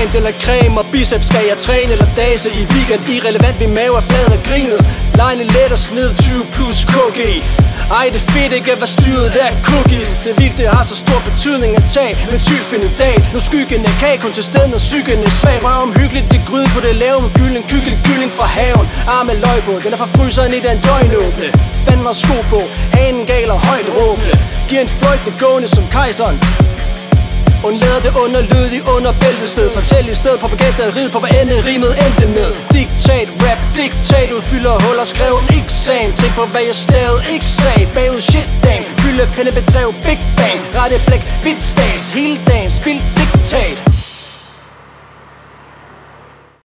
Creme eller creme og biceps. Skal jeg træne eller dase i weekend? Irrelevant, min mave er flad og grinet. Lejne let og smid 20 plus KG. Ej, det er fedt ikke at være styret af cookies. Det er vildt, det har så stor betydning at tage med tyk finde dag. Nu skyggen er kage, kun til stedet, når psyken er svag. Rør omhyggeligt, det gryde på det lave med gylden. Kylling fra haven, arme løg på. Den er fra fryseren i den døgnåbne. Fanden og sko på, hanen gal og højt råbende. Giver en fløjtende gående som kejseren. Undlader det underlydigt under bæltested. Fortæl i stedet propaganda at ride på hvad ende rimet endte med. Diktat, rap, diktat, udfylder huller, skrevet eksamen. Tænk på hvad jeg stavede, ikke sag. Bagud shit dame, fylde penne bedrev, big bang. Rette blæk, hvidt stas, hele dagen, spil diktat.